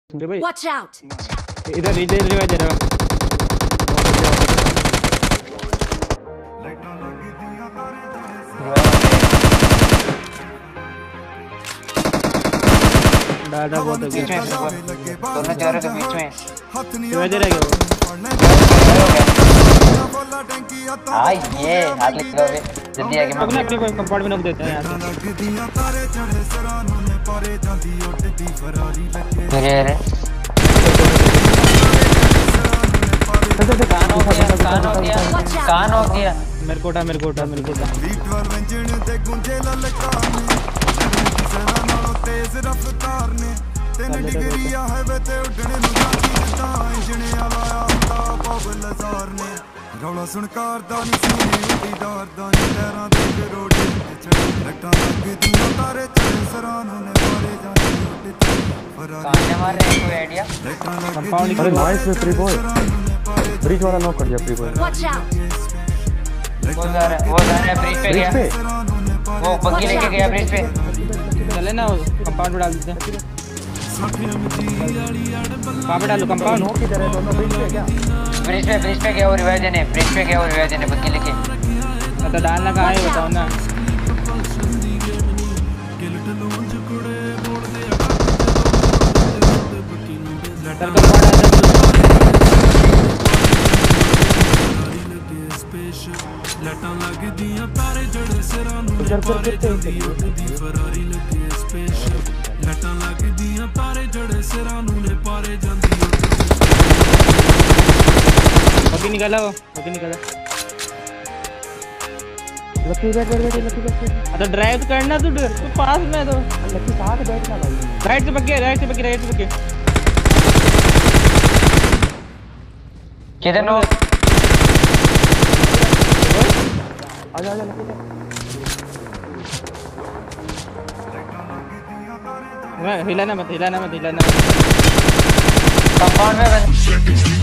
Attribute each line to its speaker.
Speaker 1: भाई
Speaker 2: Watch out!
Speaker 1: इधर इधर रिवाइज दे रहा डाटा बहुत है
Speaker 3: बीच में दोनों चारों के बीच में
Speaker 1: रिवाइज दे रहा है
Speaker 3: हाँ ये हाथ लिख लो जल्दी आगे
Speaker 1: अपने अपने कंपाउंड में रख देते हैं यार
Speaker 3: मेरे कान हो गया
Speaker 1: मेरे कोटा
Speaker 4: रौला सुनकार दा नी सुनी डार दा नी पैरां ते रोड लट्टां लगदियां तारे चढ़े सरानों ने पारे जाने
Speaker 3: कहां से मार रहे हैं कोई आईडिया
Speaker 1: कंपाउंड
Speaker 5: अरे नाइस में फ्री बॉय ब्रिज वाला नॉक कर दिया फ्री बॉय
Speaker 2: Watch out!
Speaker 3: वो जा रहा है ब्रिज पे गया वो बग्गी लेके गया ब्रिज पे
Speaker 1: चले ना कंपाउंड में डाल देते हैं वहां पे डालो कंपाउंड
Speaker 5: नॉक किधर है दोनों ब्रिज पे क्या
Speaker 3: ब्रिज पे गया वो रिवाइज देने ब्रिज पे गया वो रिवाइज देने बग्गी लेके
Speaker 1: तो डालना कहां है बताओ ना
Speaker 4: लटां लगदियां तारे जड़े सिरां नूं पारे जांदी उठदी फरारी लगे स्पेशल लटां लगदियां तारे जड़े सिरां नूं पारे जांदी
Speaker 1: बाकी निकाला
Speaker 5: लकी बैठ
Speaker 1: तो ड्राइव करना तू पास में तो
Speaker 5: लकी साथ बैठना भाई
Speaker 1: राइट से पक्के
Speaker 3: किधर नो
Speaker 5: आजा लकी
Speaker 1: हिलाना मत
Speaker 3: कंपाउंड में